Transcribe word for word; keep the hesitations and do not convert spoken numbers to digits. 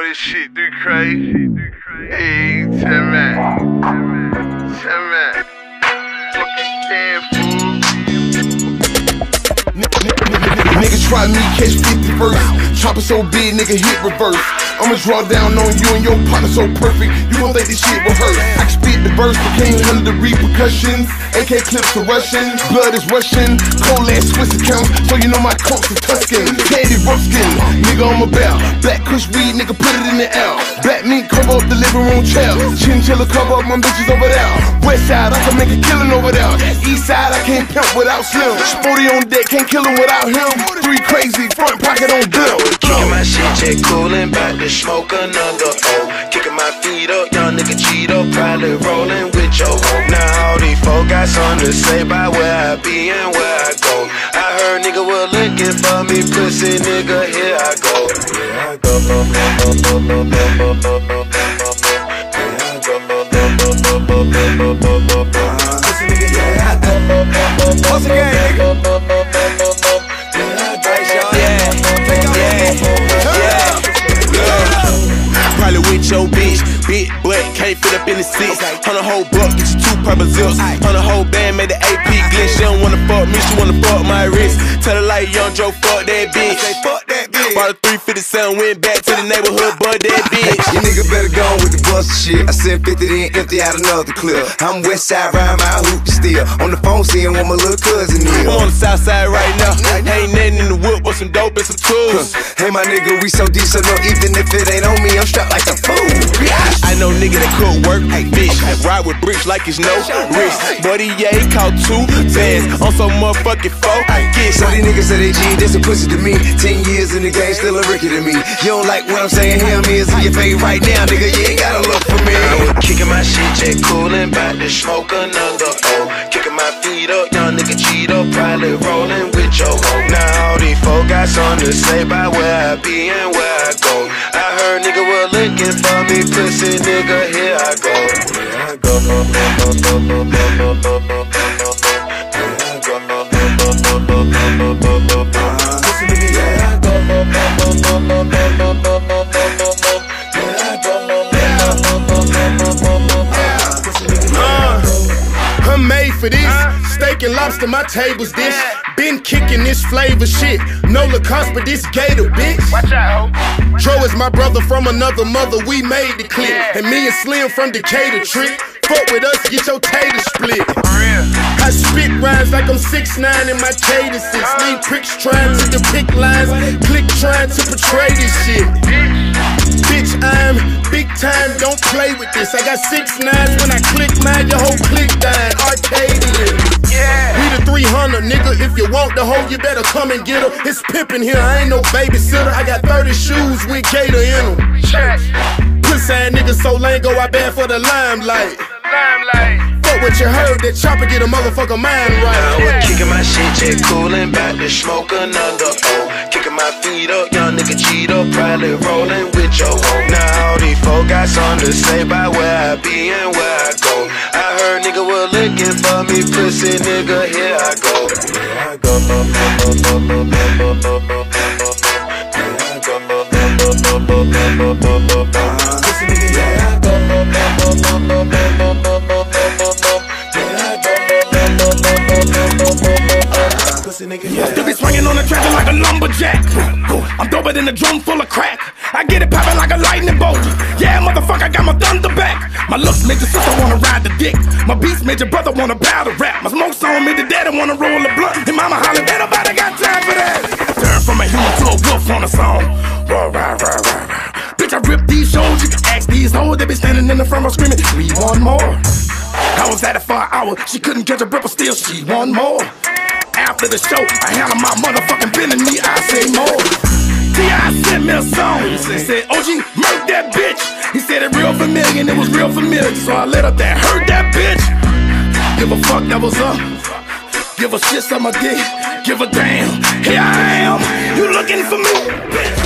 this shit do crazy. Hey, tell me, tell me, fucking stand fool. Niggas try me, catch fifty first. Chopper so big, nigga hit reverse. I'ma draw down on you and your partner so perfect, you gon' think this shit rehearsed. I can spit the verse, but can't handle the repercussions. A K clips are Russian, blood is Russian. Cold ass Swiss accounts, so you know my coats are Tuscan. Teddy Ruskin, nigga on my belt. Black kush weed, nigga put it in the L. Black meat cover up the living room chair. Chinchilla cover up my bitches over there. West side, I can make a killing over there. East side, I can't pimp without Slim. Sporty on deck, can't kill him without him. Three crazy, front pocket on bill. Kicking my shit, check coolin', bout to smoke another O. Kicking my feet up, young nigga Cheeto, probably rollin' with your hoe. Now all these folk got something to say about where I be and where I go. I heard nigga was looking for me, pussy nigga, here I go. Here I go. Here I go. Once again, nigga. Probably with your bitch, big butt, can't fit up in the six. On a whole buck, get you two purple zips. On a whole band, made the A P glitch. She don't wanna fuck me, she wanna fuck my wrist. Tell her like Young Joe, fuck that bitch. Fuck that bitch. Bought a three fifty-seven, went back to the neighborhood, bought that bitch. You nigga better go on with the bust shit. I sent fifty, then empty out another clip. I'm west side, riding my hoop still. On the phone, seeing what my little cousin is. I'm on the south side right now. Ain't nothing in the whip but some dope and some tools. Hey, my nigga, we so deep, so no, even if it ain't on me, I'm strapped like a fool. I know nigga that could work, bitch. Ride with bricks like it's no risk. Buddy, yeah, he caught two bands on some motherfucking four. So these niggas say they G, this a pussy to me. Ten years in the game, still a Ricky to me. You don't like what I'm saying, him is in your face right now, nigga, you ain't gotta look for me. I was kicking my shit, check coolin', bout to smoke another O. Kicking my feet up, young nigga Cheeto, probably rollin' with your hoe. Now all these folk got something to say about where I be and where I go. I heard nigga was looking for me, pussy nigga, here I go. Here I go. Here I'm made for this. Steak and lobster, my table's dish. Been kicking this flavor shit. No Lacoste, but this Gator, bitch. Watch out, ho. Tro is my brother from another mother. We made the clip. And me and Slim from Decatur trick. Fuck with us, get your tater split. I spit rhymes like I'm six nine in my cadences. Lean pricks trying to depict lines. Click trying to portray this shit. Bitch, I'm big time, don't play with this. I got six nines when I click mine, your whole click dying. Arcadian. Yeah. We the three hundred, nigga. If you want the hoe, you better come and get her. It's pimpin' here, I ain't no babysitter. I got thirty shoes with Gator in them. Pussy ass nigga so lame, go I bad for the limelight. Limelight. Fuck what you heard, that chopper get a motherfucker mind right. I was kicking my shit, check coolin', bout to smoke another O. Kicking my feet up, young nigga Cheeto, probably rollin' with your hoe. Now all these folk got something to say about where I be and where I go. I heard nigga was looking for me, pussy nigga, here I go. Here I go. Here I go. Pussy nigga, here I go. I still be swinging on the tractor like a lumberjack. I'm doper than a drum full of crack. I get it poppin' like a lightning bolt. Yeah, motherfucker, I got my thunder back. My looks made your sister wanna ride the dick. My beats made your brother wanna bow to rap. My smoke song made the daddy wanna roll a blunt. And mama holler, ain't nobody got time for that. Turn from a human to a wolf on a song. Rah, rah, rah, rah, rah. Bitch, I rip these shows. You can ask these hoes. They be standing in the front row screaming, we want more. I was at it for an hour. She couldn't catch a breath, but still she want more. After the show, I handle my motherfucking pen and me, I say more. T I sent me a song. He said, O G, murk that bitch. He said it real familiar and it was real familiar. So I let up that hurt that bitch. Give a fuck, that was up. Give a shit, suck my dick. Give a damn. Here I am. You looking for me, bitch.